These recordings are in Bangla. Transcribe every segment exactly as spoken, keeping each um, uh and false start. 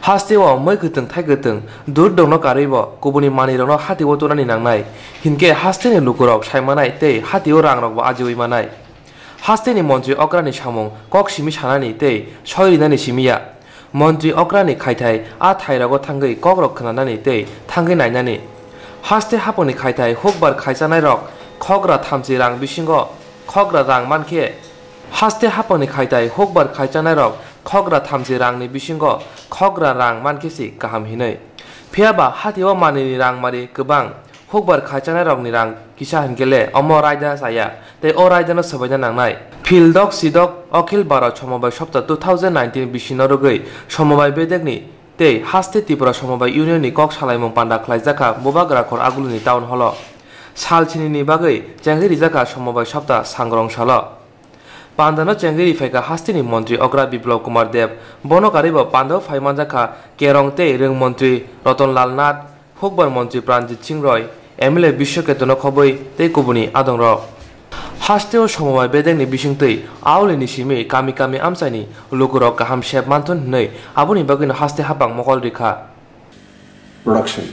हास्टेव मै गतों थाइ गतों दूर दंनो कारेब गुबुननि मानिरनो हातिव तोनानि नांनाय हिनके हास्टेनि लुकुरक सायमानाय ते हातिव रांरकबो आजिवै मानाय हास्टेनि मन्त्री अक्रानि सामुं कक सिमि सानानि ते सयरिनानि सिमिया मन्त्री अक्रानि खायथाय आ थाइरागो थांगै कक रक खोनानानि ते थांगै नायनानि हास्टे हापनि खायथाय हुकबार खायजानाय रक खग्रा थामजि रां बिसिंग खग्रा रां मानखे हास्टे हापनि खायथाय हुकबार खायजानाय रक खग्रा थामजि रांनि बिसिंग खग्रा रां मानखेसि गाहाम हिनै फियाबा हातिव मानिनि रां मारि गोबां हुकबार खायजानाय रकनि रां किसा हिनगेले अम रायदा जाया ते अ रायदानो सबायना नांनाय फिल्डक सिदक अखिल भारत समबाय सप्ताह टू थाउजेंड नाइनटीन बिसिनो रगै समबाय बेदेगनि ते हास्टे त्रिपुरा समबाय इउनियननि कक सालायमुं पान्डा खलायजाखा बोबा ग्राखर आगुलनि टाउन हल सालचिनिनि बागै जेंगै रिजाखा समबाय सप्ताह सांग्रं सल पांडानो चेंगेरी फाइका हास्टेनि मंत्री अग्रा बिप्लव कुमार देव बनकारिब पांडव फाइमानजाखा केरंते रेंग मंत्री रतनलाल नाथ हुकबार मंत्री प्राणजित सिंह रय एमएलए विश्वकेतन खबै ते कुबुनी आदंग हास्टेव समबाय बेदेंनि बिसिंतै आवलिनि सिमी कामी कामी आमसाइनि लुकुरक गाहाम शेप मानथुन नै आबुनि बागैनो हास्टे हाबां मकल रेखा प्रोडक्शन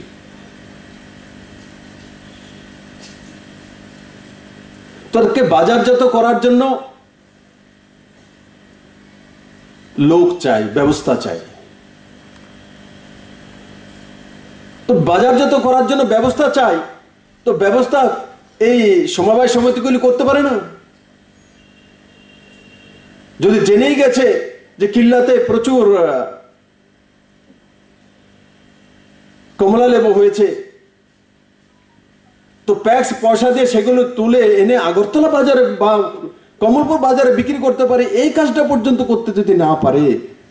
तर्के बाजारजात करार जन्य लोक चाই ব্যবস্থা চাই তো বাজারজাত করার জন্য ব্যবস্থা চাই তো ব্যবস্থা এই সমবায় সমিতিগুলি করতে পারে না যদি জেনেই গেছে যে কিল্লাতে প্রচুর কমলা লেবু হয়েছে তো প্যাক্স পয়সা দিয়ে সেগুলো তুলে এনে আগরতলা বাজারে বা কমলপুর বাজারে বিক্রি করতে পারে এই কাজটা পর্যন্ত করতে যদি না পারে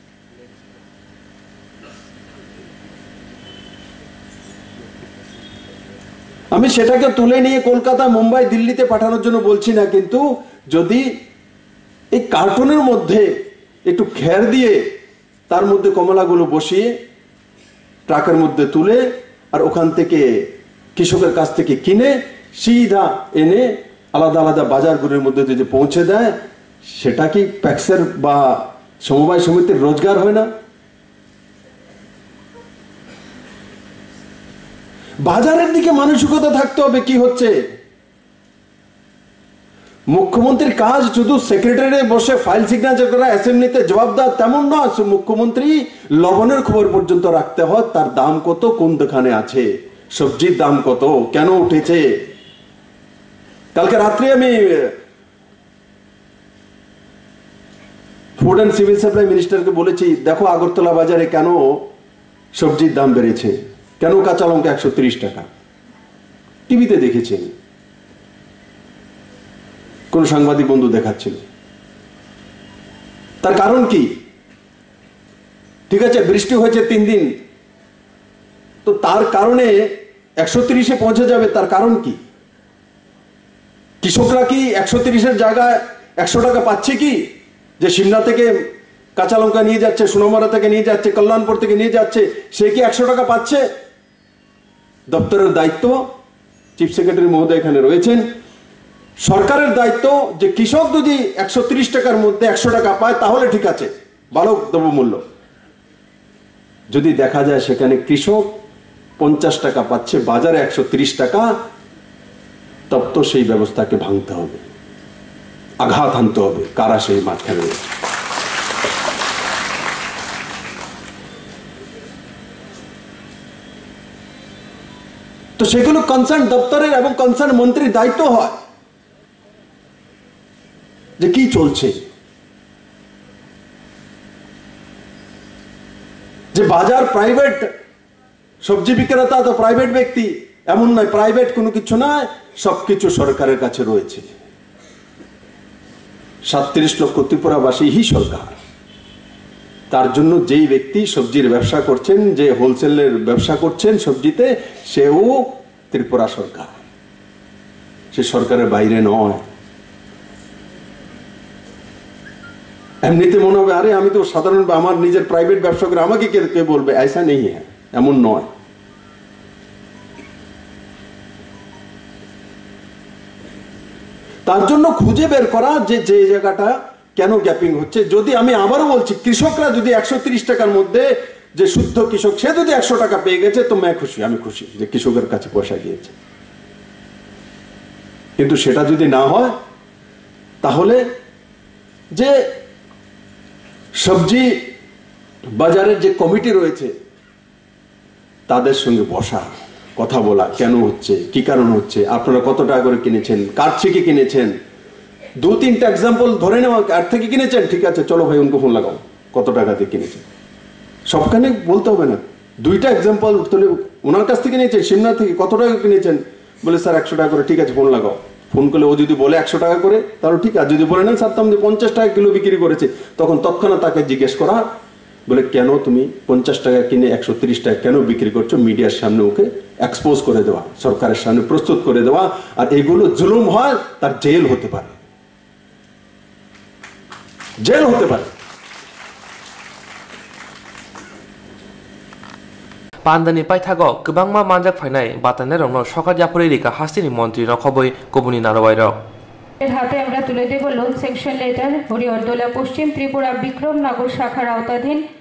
আমি সেটাকে তুলে নিয়ে কলকাতা মুম্বাই দিল্লিতে পাঠানোর জন্য বলছি না কিন্তু যদি এই কার্টুনের মধ্যে একটু খের দিয়ে তার মধ্যে কমলাগুলো বসিয়ে ট্রাকের মধ্যে তুলে আর ওখান থেকে কৃষকের কাছ থেকে কিনে সিধা এনে আলাদা আলাদা বাজারগুলোর মধ্যে যদি পৌঁছে দেয় সেটা কি প্যাক্সের বা সমবায় সমিতির রোজগার হয় না বাজারের দিকে মানসিকতা থাকতে হবে কি হচ্ছে মুখ্যমন্ত্রীর কাজ শুধু সেক্রেটারি বসে ফাইল সিগনেচার করা অ্যাসেম্বলিতে জবাব দেওয়া তেমন নয় মুখ্যমন্ত্রী লবণের খবর পর্যন্ত রাখতে হয় তার দাম কত কোন দোকানে আছে সবজির দাম কত কেন উঠেছে কালকে রাত্রে আমি ফুড এন্ড সিভিল সাপ্লাই মিনিস্টারকে বলেছি দেখো আগরতলা বাজারে কেন সবজির দাম বেড়েছে কেন কাঁচা লঙ্কা একশো ত্রিশ টাকা টিভিতে দেখেছেন কোন সাংবাদিক বন্ধু দেখাচ্ছিল তার কারণ কি ঠিক আছে বৃষ্টি হয়েছে তিন দিন তো তার কারণে একশো ত্রিশে পৌঁছে যাবে তার কারণ কি কৃষকরা কি একশো ত্রিশের জায়গায় একশো টাকা পাচ্ছে কি যে সিমলা থেকে কাঁচা লঙ্কা নিয়ে যাচ্ছে সোনামারা থেকে নিয়ে যাচ্ছে কল্যাণপুর থেকে নিয়ে যাচ্ছে সে কি একশো টাকা পাচ্ছে দপ্তরের দায়িত্ব চিফ সেক্রেটারি মহোদয় এখানে রয়েছেন সরকারের দায়িত্ব যে কৃষক যদি একশো ত্রিশ টাকার মধ্যে একশো টাকা পায় তাহলে ঠিক আছে ভালো দ্রব্যমূল্য যদি দেখা যায় সেখানে কৃষক পঞ্চাশ টাকা পাচ্ছে বাজারে একশো ত্রিশ টাকা তব তো সেই ব্যবস্থাকে ভাঙতে হবে আঘাত আনতে হবে কারা সেই মাঝখানে তো সেগুলো কনসার্ন দপ্তরের এবং কনসার্ন মন্ত্রীর দায়িত্ব হয় যে কি চলছে যে বাজার প্রাইভেট সবজি বিক্রেতা তো প্রাইভেট ব্যক্তি এমন নয় প্রাইভেট কোনো কিছু নয় সবকিছু সরকারের কাছে রয়েছে সাতত্রিশ লক্ষ ত্রিপুরাবাসী হি সরকার তার জন্য যেই ব্যক্তি সবজির ব্যবসা করছেন যে হোলসেলের ব্যবসা করছেন সবজিতে সেও ত্রিপুরা সরকার সে সরকারের বাইরে নয় এমনিতে মনে হবে আরে আমি তো সাধারণ আমার নিজের প্রাইভেট ব্যবসা করে আমাকে কে বলবে ऐसा नहीं है এমন নয় তার জন্য খুঁজে বের করা যে যে জায়গাটা কেন গ্যাপিং হচ্ছে যদি আমি আবারও বলছি কৃষকরা যদি একশো ত্রিশ টাকার মধ্যে যে শুদ্ধ কৃষক, সে যদি একশো টাকা পেয়ে গেছে তো मैं খুশি, আমি খুশি যে কৃষকের কাছে পয়সা গিয়েছে। কিন্তু সেটা যদি না হয় তাহলে যে সবজি বাজারের যে কমিটি রয়েছে তাদের সঙ্গে বসা, কথা বলা, কেন হচ্ছে, কি কারণ হচ্ছে, আপনারা কত টাকা করে কিনেছেন, কার থেকে কিনেছেন, দু তিনটা এক্সাম্পল ধরে নেওয়া, কার থেকে কিনেছেন, ঠিক আছে চলো ভাই উনকো ফোন লাগাও, কত টাকা দিয়ে কিনেছেন, সবখানে বলতে হবে না, দুইটা এক্সাম্পল তাহলে ওনার কাছ থেকে নিয়েছেন, সিমনা থেকে কত টাকা কিনেছেন, বলে স্যার একশো টাকা করে, ঠিক আছে ফোন লাগাও। ফোন করলে ও যদি বলে একশো টাকা করে তাহলে ঠিক আছে, যদি বলে না স্যার তো আমি পঞ্চাশ টাকা কিলো বিক্রি করেছে, তখন তৎক্ষণাৎ তাকে জিজ্ঞেস করা, বলে কেন তুমি পঞ্চাশ টাকা কিনে একশো তিরিশ টাকা কেন বিক্রি করছো, মিডিয়ার সামনে ওকে এক্সপোজ করে দেওয়া, সরকারের সামনে প্রস্তুত করে দেওয়া। আর এগুলো জুলুম হয় তার জেল হতে পারে, জেল হতে পারে। Pandani paithago kubangma manjak phainai batane rongno sokar japuri rika hastini মন্ত্রী রখবই কবুনি নারবাইরাও এর হাতে আমরা তুলে দেব লোন সেকশন লেটার হরিহরদোলা পশ্চিম ত্রিপুরা বিক্রমনগর শাখার আওতাধীন